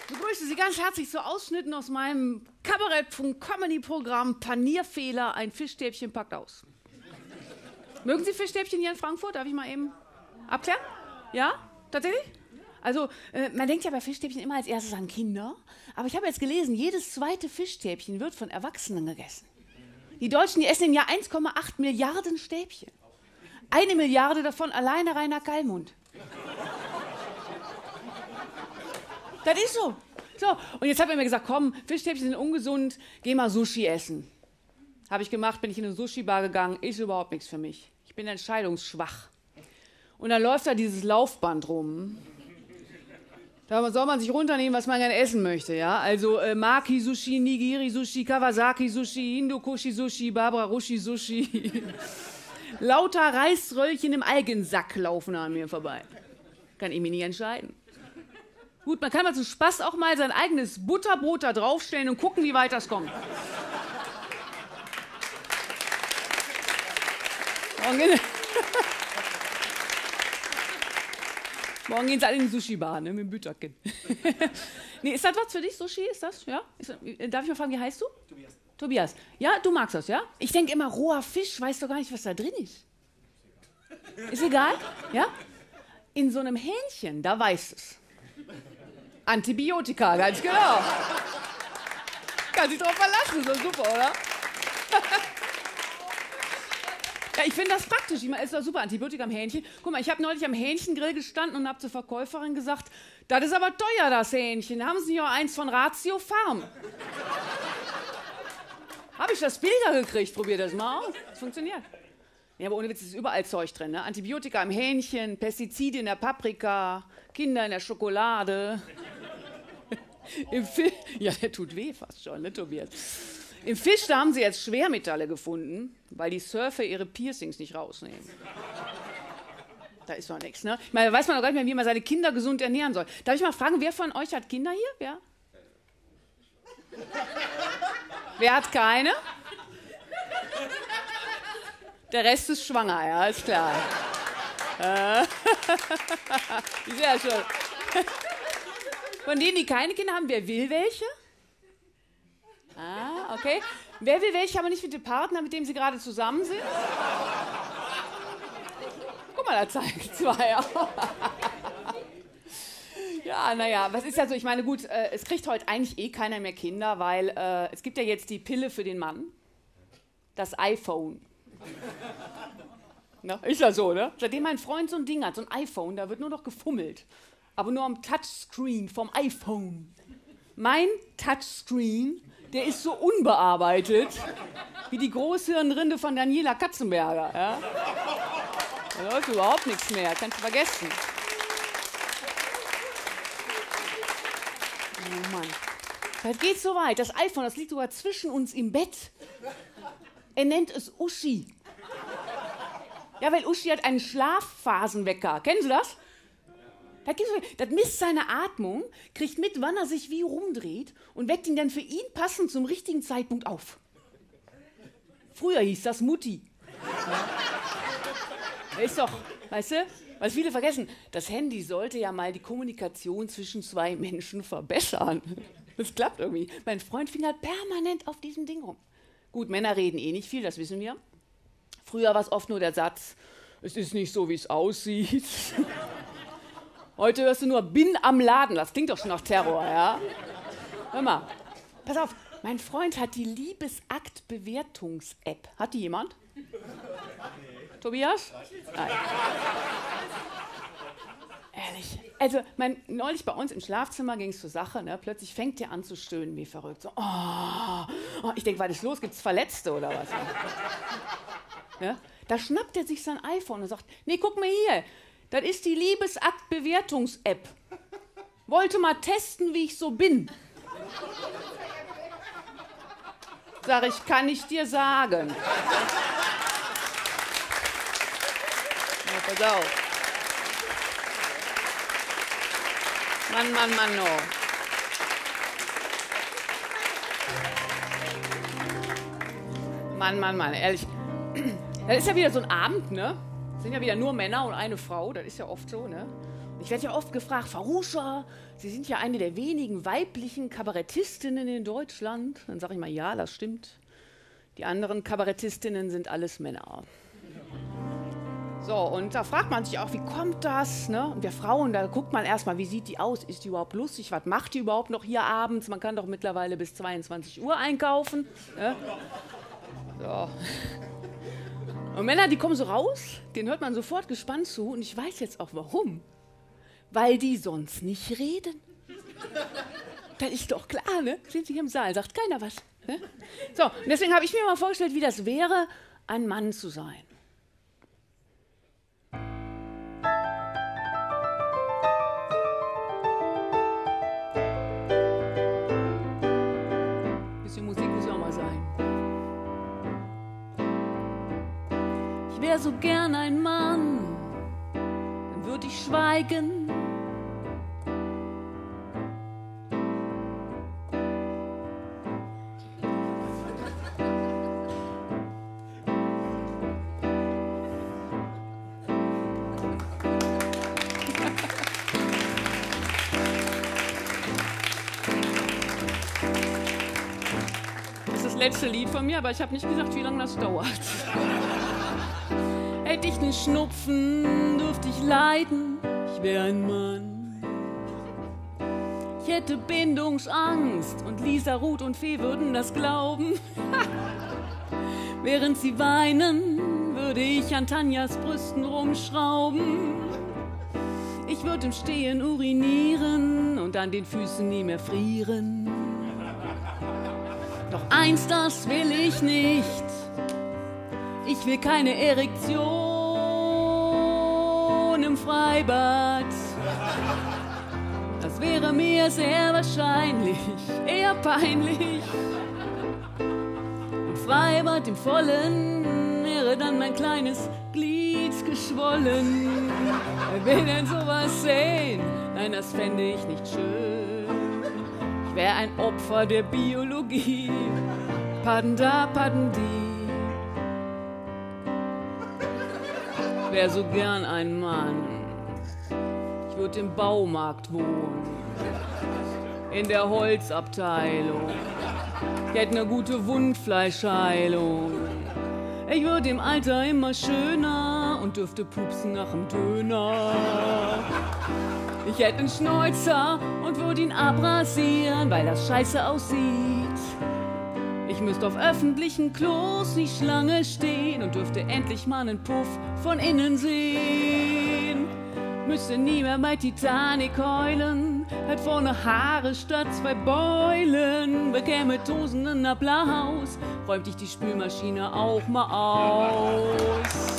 Ich begrüße Sie ganz herzlich zu Ausschnitten aus meinem Kabarett-Comedy-Programm Panierfehler, ein Fischstäbchen packt aus. Mögen Sie Fischstäbchen hier in Frankfurt? Darf ich mal eben abklären? Ja? Tatsächlich? Also, man denkt ja bei Fischstäbchen immer als erstes an Kinder, aber ich habe jetzt gelesen, jedes zweite Fischstäbchen wird von Erwachsenen gegessen. Die Deutschen, die essen im Jahr 1,8 Milliarden Stäbchen. 1 Milliarde davon alleine Rainer Kallmund. Das ist so. So, und jetzt hat er mir gesagt, komm, Fischstäbchen sind ungesund, geh mal Sushi essen. Habe ich gemacht, bin ich in eine Sushi-Bar gegangen, ist überhaupt nichts für mich. Ich bin entscheidungsschwach. Und dann läuft da dieses Laufband rum. Da soll man sich runternehmen, was man gerne essen möchte, ja. Also Maki-Sushi, Nigiri-Sushi, Kawasaki-Sushi, Hindukushi-Sushi, Barbara-Rushi-Sushi. Lauter Reisröllchen im Algensack laufen an mir vorbei. Kann ich mich nicht entscheiden. Gut, man kann mal zum Spaß auch mal sein eigenes Butterbrot da draufstellen und gucken, wie weit das kommt. Morgen gehen sie alle in die Sushi-Bar, ne, mit dem Bütterchen. Nee, ist das was für dich, Sushi? Ist das? Ja? Darf ich mal fragen, wie heißt du? Tobias. Tobias. Ja, du magst das, ja? Ich denke immer, roher Fisch, weißt du gar nicht, was da drin ist. Ist egal, ja? In so einem Hähnchen, da weißt es. Antibiotika, ganz genau. Kann sich drauf verlassen, ist doch super, oder? Ja, ich finde das praktisch. Ich meine, es ist doch super, Antibiotika am Hähnchen. Guck mal, ich habe neulich am Hähnchengrill gestanden und habe zur Verkäuferin gesagt, das ist aber teuer, das Hähnchen. Da haben Sie nicht auch eins von Ratio Farm. Habe ich das billiger gekriegt? Probier das mal aus. Das funktioniert. Ja, aber ohne Witz ist überall Zeug drin, ne? Antibiotika im Hähnchen, Pestizide in der Paprika, Kinder in der Schokolade. Im Fisch, ja, der tut weh fast schon, ne, Tobias? Im Fisch, da haben sie jetzt Schwermetalle gefunden, weil die Surfer ihre Piercings nicht rausnehmen. Da ist doch nichts, ne? Ich meine, da weiß man doch gar nicht mehr, wie man seine Kinder gesund ernähren soll. Darf ich mal fragen, wer von euch hat Kinder hier? Wer? Wer hat keine? Der Rest ist schwanger, ja, ist klar. Sehr schön. Von denen, die keine Kinder haben, wer will welche? Ah, okay. Wer will welche, aber nicht mit dem Partner, mit dem sie gerade zusammen sind? Guck mal, da zeigen zwei. Ja, naja, was ist ja so? Ich meine, gut, es kriegt heute eigentlich eh keiner mehr Kinder, weil es gibt ja jetzt die Pille für den Mann. Das iPhone. Na, ist ja so, ne? Seitdem mein Freund so ein Ding hat, so ein iPhone, da wird nur noch gefummelt. Aber nur am Touchscreen vom iPhone. Mein Touchscreen, der ist so unbearbeitet wie die Großhirnrinde von Daniela Katzenberger. Ja? Da läuft überhaupt nichts mehr, kannst du vergessen. Oh Mann. Das geht so weit. Das iPhone, das liegt sogar zwischen uns im Bett. Er nennt es Uschi. Ja, weil Uschi hat einen Schlafphasenwecker. Kennen Sie das? Das misst seine Atmung, kriegt mit, wann er sich wie rumdreht und weckt ihn dann für ihn passend zum richtigen Zeitpunkt auf. Früher hieß das Mutti. Ja. Ist doch, weißt du, was viele vergessen, das Handy sollte ja mal die Kommunikation zwischen zwei Menschen verbessern. Das klappt irgendwie. Mein Freund fing halt permanent auf diesem Ding rum. Gut, Männer reden eh nicht viel, das wissen wir. Früher war es oft nur der Satz, es ist nicht so, wie es aussieht. Heute hörst du nur, bin am Laden. Das klingt doch schon nach Terror, ja? Hör mal, pass auf, mein Freund hat die Liebesakt-Bewertungs-App. Hat die jemand? Nee. Tobias? Nein. Ehrlich. Also, neulich bei uns im Schlafzimmer ging es zur Sache, ne? Plötzlich fängt der an zu stöhnen wie verrückt. So, oh. Ich denke, was ist los? Gibt's Verletzte oder was? Ja? Da schnappt er sich sein iPhone und sagt, nee, guck mal hier. Das ist die Liebesakt-Bewertungs-App. Wollte mal testen, wie ich so bin. Sag ich, kann ich dir sagen. Ja, pass auf. Mann, oh. Mann, ehrlich. Das ist ja wieder so ein Abend, ne? Es sind ja wieder nur Männer und eine Frau, das ist ja oft so, ne? Ich werde ja oft gefragt, Farusha, Sie sind ja eine der wenigen weiblichen Kabarettistinnen in Deutschland. Dann sage ich mal, ja, das stimmt. Die anderen Kabarettistinnen sind alles Männer. So, und da fragt man sich auch, wie kommt das? Ne? Und wir Frauen, da guckt man erstmal, wie sieht die aus? Ist die überhaupt lustig? Was macht die überhaupt noch hier abends? Man kann doch mittlerweile bis 22 Uhr einkaufen. Ne? So. Und Männer, die kommen so raus, denen hört man sofort gespannt zu. Und ich weiß jetzt auch warum. Weil die sonst nicht reden. Das ist doch klar, ne? Sind sie hier im Saal, sagt keiner was. Ne? So, und deswegen habe ich mir mal vorgestellt, wie das wäre, ein Mann zu sein. Bisschen Musik muss auch mal sein. Ich wäre so gern ein Mann, dann würde ich schweigen. Letzte Lied von mir, aber ich habe nicht gesagt, wie lange das dauert. Hätte ich den Schnupfen, dürfte ich leiden, ich wäre ein Mann. Ich hätte Bindungsangst und Lisa, Ruth und Fee würden das glauben. Während sie weinen, würde ich an Tanjas Brüsten rumschrauben. Ich würde im Stehen urinieren und an den Füßen nie mehr frieren. Doch eins, das will ich nicht. Ich will keine Erektion im Freibad. Das wäre mir sehr wahrscheinlich eher peinlich. Im Freibad im Vollen wäre dann mein kleines Glied geschwollen. Wer will denn sowas sehen? Nein, das fände ich nicht schön. Ich wäre ein Opfer der Biologie. Padenda, padendi. Ich wäre so gern ein Mann. Ich würde im Baumarkt wohnen. In der Holzabteilung. Ich hätte eine gute Wundfleischheilung. Ich würde im Alter immer schöner und dürfte pupsen nach dem Döner. Ich hätte einen Schnäuzer und würde ihn abrasieren, weil das scheiße aussieht. Ich müsste auf öffentlichen Klos nicht Schlange stehen und dürfte endlich mal einen Puff von innen sehen. Müsste nie mehr bei Titanic heulen, hätte vorne Haare statt 2 Beulen. Bekäme tosenden Applaus, räumt ich die Spülmaschine auch mal aus.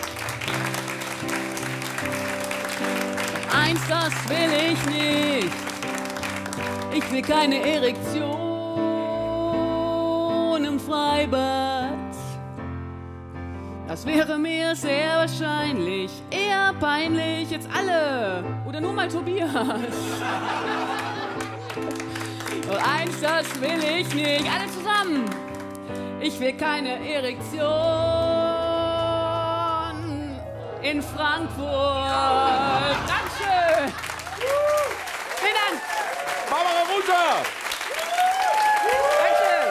Eins, das will ich nicht. Ich will keine Erektion im Freibad. Das wäre mir sehr wahrscheinlich eher peinlich. Jetzt alle. Oder nur mal Tobias. Und eins, das will ich nicht. Alle zusammen. Ich will keine Erektion in Frankfurt. Dankeschön. Vielen Dank. Barbara Ruter. Dankeschön.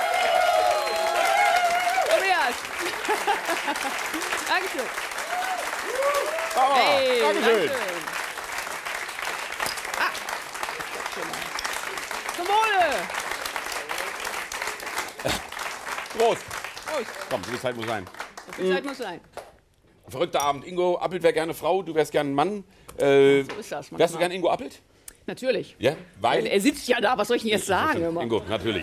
Tobias. Dankeschön. Barbara, Hey, Dankeschön. Ah. Zum Wohle. Prost. Prost. Komm, die Zeit muss sein. Die Zeit muss sein. Verrückter Abend. Ingo Appelt wäre gerne Frau, du wärst gerne ein Mann. So ist das Wärst du gerne Ingo Appelt? Natürlich. Ja, weil... Er sitzt ja da, was soll ich denn jetzt sagen? Immer? Ingo, natürlich.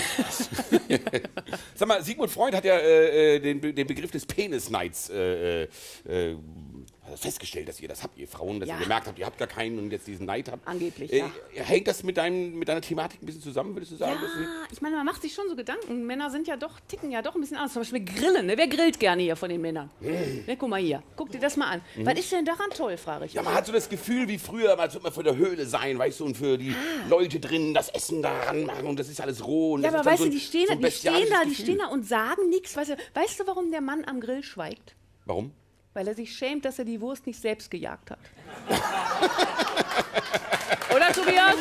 Sag mal, Sigmund Freud hat ja den Begriff des Penisneids festgestellt, dass ihr das habt, ihr Frauen, dass ihr gemerkt habt, ihr habt gar keinen und jetzt diesen Neid habt. Angeblich, ja. Hängt das mit deiner Thematik ein bisschen zusammen, würdest du sagen? Ja, ich meine, man macht sich schon so Gedanken. Männer sind ja doch, ticken ja doch ein bisschen anders. Zum Beispiel Grillen. Ne? Wer grillt gerne hier von den Männern? Ne, guck mal hier. Guck dir das mal an. Was ist denn daran toll, frage ich. Ja, man hat so das Gefühl wie früher, als würde man vor der Höhle sein, weißt du, und für die Leute drin das Essen da ranmachen und das ist alles roh. Und Ja, das aber ist dann weißt du, so ein die stehen da Gefühl. und sagen nichts. Weißt du, warum der Mann am Grill schweigt? Warum? Weil er sich schämt, dass er die Wurst nicht selbst gejagt hat. Oder, Tobias?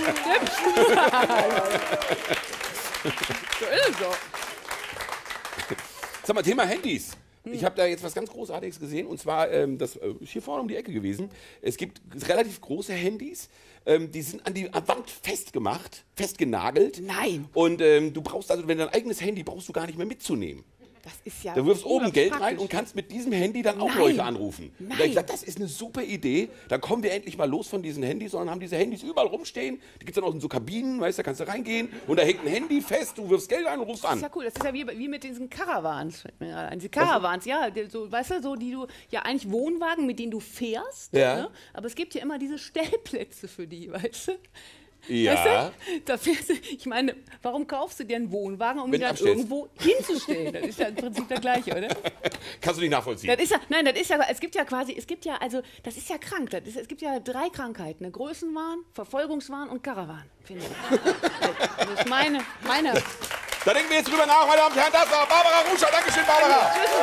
So ist es so. Sag mal, Thema Handys. Ich habe da jetzt was ganz Großartiges gesehen, und zwar, das ist hier vorne um die Ecke gewesen. Es gibt relativ große Handys, die sind an die Wand festgenagelt. Nein. Und du brauchst also, wenn dein eigenes Handy brauchst du gar nicht mehr mitzunehmen. Das ist ja. Du wirfst oben Geld rein praktisch. und kannst mit diesem Handy dann auch Nein. Leute anrufen. Nein. Da hab ich gesagt, das ist eine super Idee. Dann kommen wir endlich mal los von diesen Handys, sondern haben diese Handys überall rumstehen. Die gibt es dann auch in so Kabinen, weißt du, da kannst du reingehen und da hängt ein Handy fest, du wirfst Geld ein und rufst Das ist an. ja cool. Das ist ja wie mit diesen Caravans. Diese Caravans, ja, so, weißt du, so die du, ja eigentlich Wohnwagen, mit denen du fährst. Ja. Ne? Aber es gibt ja immer diese Stellplätze für die, weißt du? Ja. Weißt du? Da fährst du, ich meine, warum kaufst du dir einen Wohnwagen, um ihn Wenn du dann abstellst. irgendwo hinzustellen? Das ist ja im Prinzip das Gleiche, oder? Kannst du nicht nachvollziehen. Das ist ja, nein, das ist ja, es gibt ja, also, das ist ja krank. Es gibt ja 3 Krankheiten: ne? Größenwahn, Verfolgungswahn und Karawan, finde ich. Das ist meine. Da denken wir jetzt drüber nach, meine Damen und Herren. Das war Barbara Ruscher. Dankeschön, Barbara. Tschüss.